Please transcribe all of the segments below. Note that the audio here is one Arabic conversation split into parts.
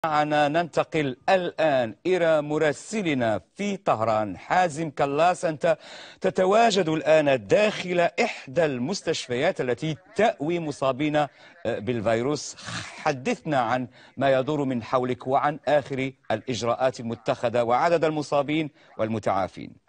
معنا ننتقل الآن إلى مراسلنا في طهران حازم كلاس. أنت تتواجد الآن داخل إحدى المستشفيات التي تأوي مصابين بالفيروس. حدثنا عن ما يدور من حولك وعن آخر الإجراءات المتخذة وعدد المصابين والمتعافين.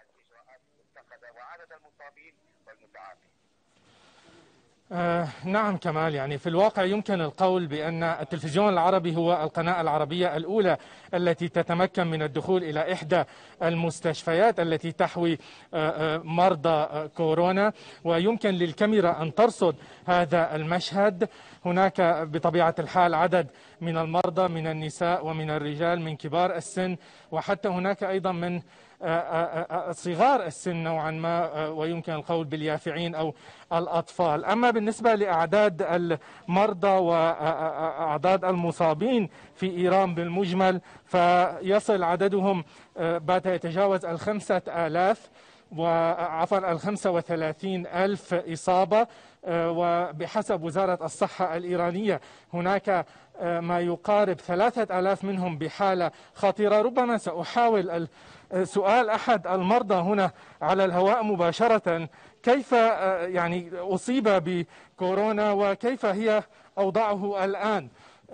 نعم كمال، يعني في الواقع يمكن القول بأن التلفزيون العربي هو القناة العربية الأولى التي تتمكن من الدخول إلى إحدى المستشفيات التي تحوي مرضى كورونا، ويمكن للكاميرا أن ترصد هذا المشهد. هناك بطبيعة الحال عدد من المرضى من النساء ومن الرجال، من كبار السن، وحتى هناك أيضا من صغار السن نوعا ما، ويمكن القول باليافعين أو الأطفال. أما بالنسبة لأعداد المرضى وأعداد المصابين في إيران بالمجمل فيصل عددهم بات يتجاوز 5000 وعفوا 35,000 إصابة، وبحسب وزارة الصحة الإيرانية هناك ما يقارب 3000 منهم بحالة خطيرة. ربما سأحاول سؤال أحد المرضى هنا على الهواء مباشرة، كيف يعني أصيب بكورونا وكيف هي أوضاعه الآن؟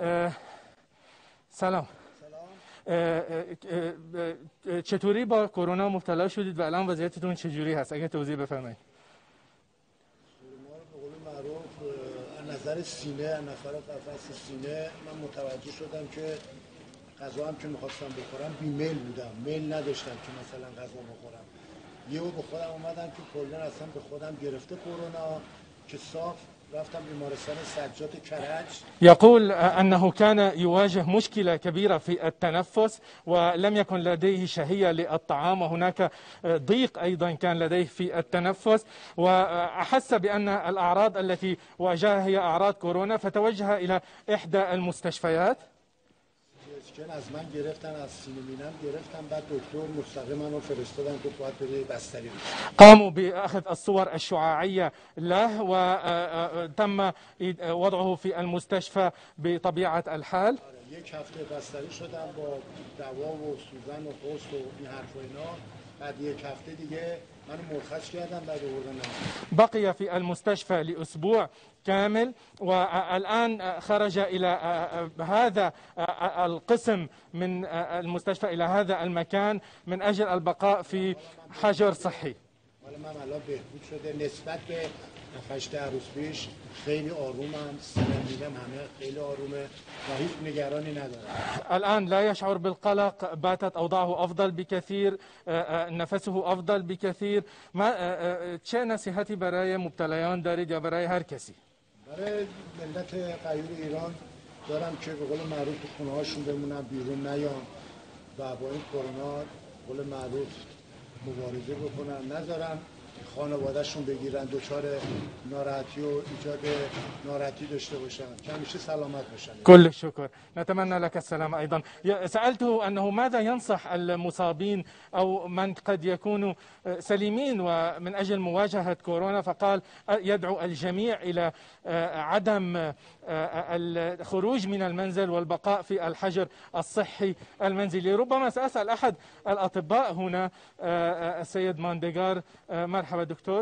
سلام. چطوری با کرونا مبتلا شدید و الان وضعیتتون چجوری هست؟ اگه توضیح بفرمایید. به قول معروف از نظر سینه، از نظر قفس سینه من متوجه شدم که غذا هم که می‌خواستم بخورم بیمیل بودم، میل نداشتم که مثلا غذا بخورم. یهو به خودم اومدم که کلا اصلا به خودم گرفته کرونا، که صاف رفتم بیمارستان سجاد کرج. يقول أنه كان يواجه مشكلة كبيرة في التنفس ولم يكن لديه شهية للطعام، وهناك ضيق أيضا كان لديه في التنفس، وأحس بأن الأعراض التي واجهها هي أعراض كورونا، فتوجه إلى إحدى المستشفيات. از من گرفتن، از سینومینم گرفتن، بعد دکتر مستقیما رو فرستادن که باید بره بستری بشه. قاموا بأخذ الصور الشعاعية له وتم وضعه في المستشفى بطبيعة الحال. یک هفته بستری شدم با دوا و سوزن و قرص و این حرف و اینا. بعد یک هفته دیگه منو مرخص کردن، بعد آوردن. بقي في المستشفى لأسبوع كامل، والآن خرج إلى هذا القسم من المستشفى، إلى هذا المكان من أجل البقاء في حجر صحي. من الان بهبود شده نسبت به 8 روز پیش. خیلی آرومم، سینه‌م همه خیلی آرومه و هیچ نگرانی ندارم. الآن لا يشعر بالقلق، باتت أوضاعه أفضل بكثير، نفسه أفضل بكثير. ما چه نصیحتی برای مبتلایان دارید یا برای هر کسی؟ برای ملت غیور ایران دارم که به قول معروف تو خونه هاشون بمونن، بیرون نیان و با این کرونا قول معروف مبارزه بکنن، نذارن خانوادهشون بگیرن دچار ناراحتی و ایجاد ناراحتی داشته باشن، که همیشه سلامت باشن. كل الشكر، نتمنى لك السلامة أيضا. سألته أنه ماذا ينصح المصابين أو من قد يكونوا سليمين ومن أجل مواجهة كورونا، فقال يدعو الجميع إلى عدم الخروج من المنزل والبقاء في الحجر الصحي المنزلي. ربما سأسأل أحد الأطباء هنا، السيد ماندگار. مرحبا دکتر،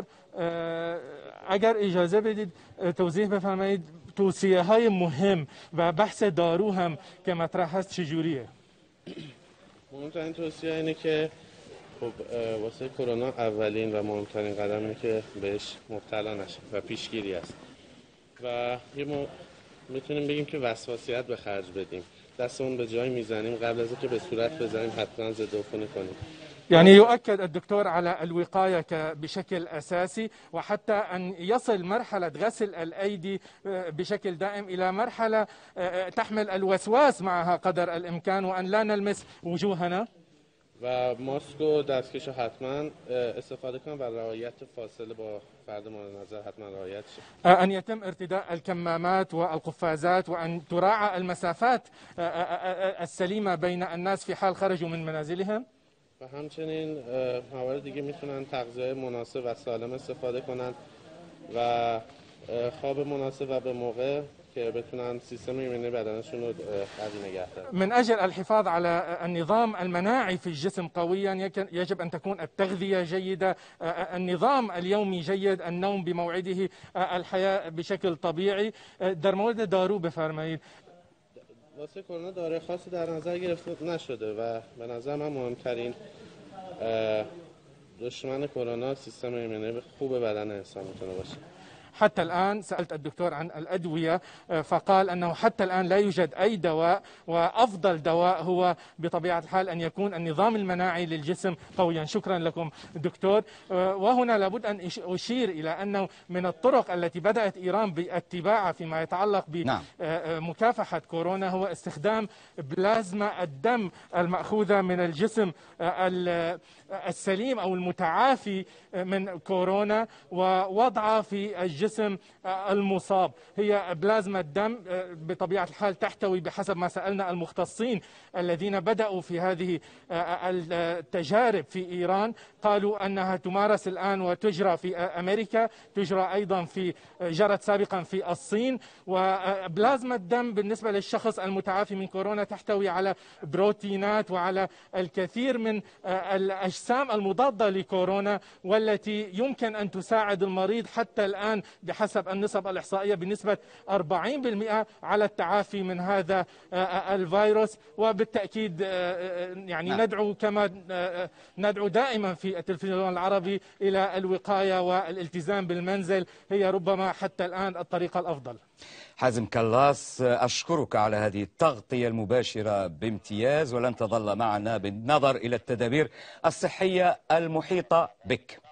اگر اجازه بدید توضیح بفرمایید توصیه های مهم و بحث دارو هم که مطرح هست چجوریه؟ مهمترین توصیه اینه که خب واسه کرونا اولین و مهمترین قدم اینه که بهش مبتلا نشه و پیشگیری است و میتونیم بگیم که وسواسیت به خرج بدیم، دستمون به جای میزنیم قبل از اینکه به صورت بزنیم حتما ضد عفونی کنیم. يعني يؤكد الدكتور على الوقاية بشكل أساسي، وحتى أن يصل مرحلة غسل الأيدي بشكل دائم إلى مرحلة تحمل الوسواس معها قدر الإمكان، وأن لا نلمس وجوهنا. و ماسک و دستکش حتما استفاده کنم و رعایت فاصله با فرد مورد نظر حتما رعایت شه. أن يتم ارتداء الكمامات والقفازات، وأن تراعى المسافات السليمة بين الناس في حال خرجوا من منازلهم. و همچنین موارد دیگه میتونن تغذیه مناسب و سالم استفاده کنن و خواب مناسب و به موقع که بتونن سیستم ایمنی بدنشون رو قوی نگه دارن. من أجل الحفاظ على النظام المناعي في الجسم قويا يجب أن تكون التغذية جيدة، النظام اليومي جيد، النوم بموعده، الحياة بشكل طبيعي. در مورد دارو بفرمایید. واسه کرونا داروی خاصی در نظر گرفته نشده و به نظر من مهمترین دشمن کرونا سیستم ایمنی خوب بدن انسان میتونه باشه. حتى الآن سألت الدكتور عن الأدوية فقال أنه حتى الآن لا يوجد أي دواء، وأفضل دواء هو بطبيعة الحال أن يكون النظام المناعي للجسم قويا. شكرا لكم دكتور. وهنا لابد أن أشير إلى أنه من الطرق التي بدأت إيران باتباعها فيما يتعلق بمكافحة كورونا هو استخدام بلازما الدم المأخوذة من الجسم السليم أو المتعافي من كورونا ووضعها في الجسم المصاب. هي بلازما الدم بطبيعة الحال تحتوي بحسب ما سألنا المختصين الذين بدأوا في هذه التجارب في إيران، قالوا أنها تمارس الآن وتجرى في أمريكا، تجرى أيضا جرت سابقا في الصين. وبلازما الدم بالنسبة للشخص المتعافي من كورونا تحتوي على بروتينات وعلى الكثير من الأجسام المضادة لكورونا، والتي يمكن أن تساعد المريض حتى الآن بحسب النسب الإحصائية بنسبة 40% على التعافي من هذا الفيروس. وبالتأكيد يعني ندعو كما ندعو دائما في التلفزيون العربي إلى الوقاية والالتزام بالمنزل، هي ربما حتى الآن الطريقة الأفضل. حازم كلاس، أشكرك على هذه التغطية المباشرة بامتياز، ولن تظل معنا بالنظر إلى التدابير الصحية المحيطة بك.